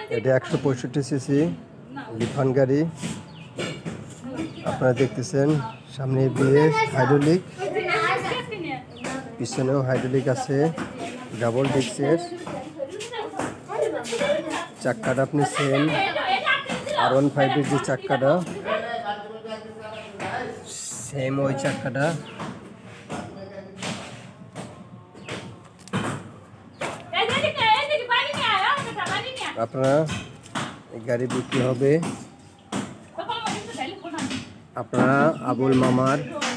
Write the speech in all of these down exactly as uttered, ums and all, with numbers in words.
এটা একশো পঁয়ষট্টি সিসি লিফান গাড়ি আপনারা দেখতেছেন। সামনে বিএস হাইড্রোলিক, পিছনেও হাইড্রোলিক আছে, ডাবল ডিস্কের। চাক্কাটা আপনি সেম আর ওয়ান ফাইভের যে চাক্কাটা সেম ওই চাক্কাটা। আপনারা এই গাড়ি বিক্রি হবে। আপনারা আবুল মামার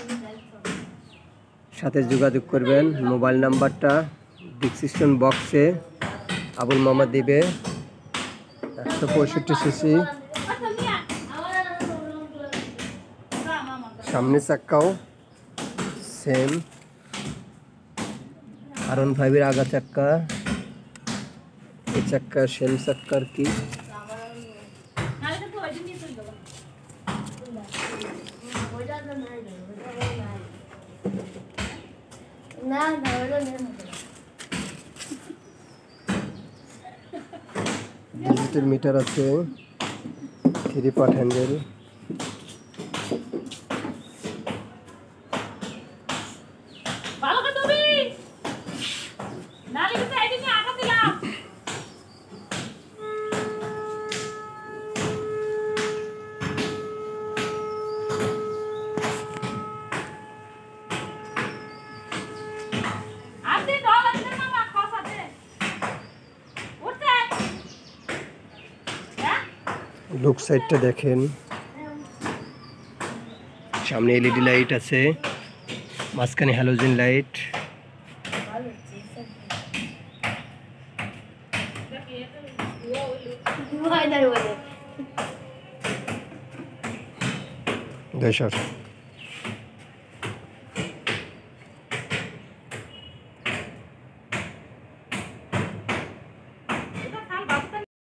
সাথে যোগাযোগ করবেন। মোবাইল নাম্বারটা ডিসক্রিপশন বক্সে আবুল মামা দিবে। একশো পঁয়ষট্টি সিসি, সামনে চাক্কাও সেম আর ওয়ান ফাইভের আগা চাক্কা, এই চাক্কা সেম চাক্কার কি ডিজিটাল মিটার আছে, থ্রি পার্ট হ্যান্ডেল। লুক সাইডটা দেখেন, সামনে এলইডি লাইট আছে, মাঝখানে হ্যালোজেন লাইট। দেশ